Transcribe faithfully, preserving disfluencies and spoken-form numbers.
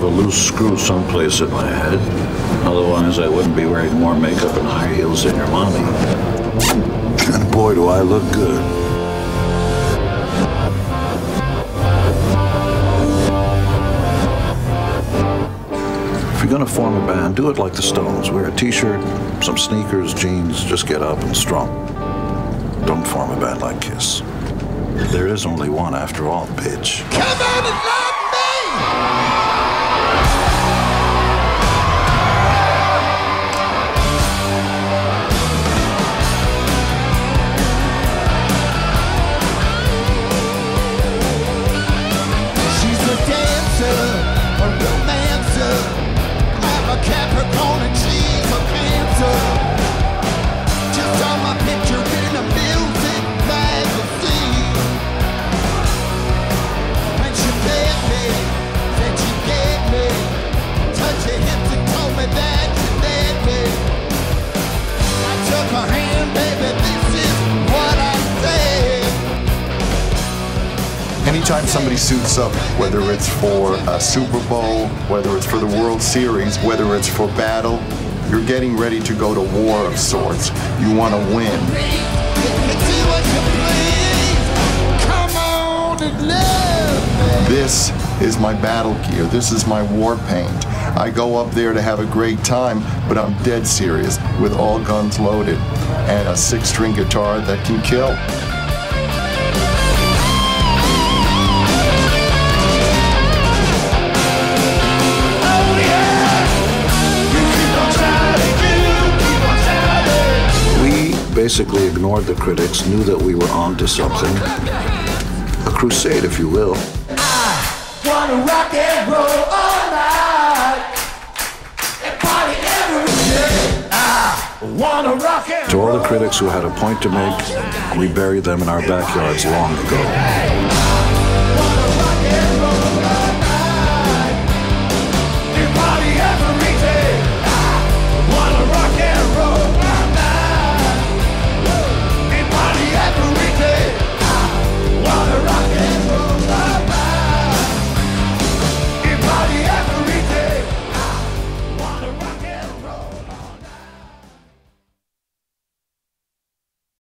a loose screw someplace in my head. Otherwise, I wouldn't be wearing more makeup and high heels than your mommy. And boy, do I look good. If you're gonna form a band, do it like the Stones. Wear a t-shirt, some sneakers, jeans, just get up and strum. Don't form a band like Kiss. There is only one after all, bitch. Come on and love me! She's a dancer, a romancer. I'm a Capricorn and she's a Cancer. Just saw my picture in a music magazine. When she met me, said she get me. Touched her hips and told me that she need me. I took her hand, baby, this is what I said. Anytime somebody suits up, whether it's for a Super Bowl, whether it's for the World Series, whether it's for battle, you're getting ready to go to war of sorts. You want to win. This is my battle gear. This is my war paint. I go up there to have a great time, but I'm dead serious with all guns loaded and a six-string guitar that can kill. Basically ignored the critics, knew that we were on to something. A crusade, if you will. I wanna rock and roll all night and party every day. I wanna rock and roll. To all the critics who had a point to make, we buried them in our backyards long ago.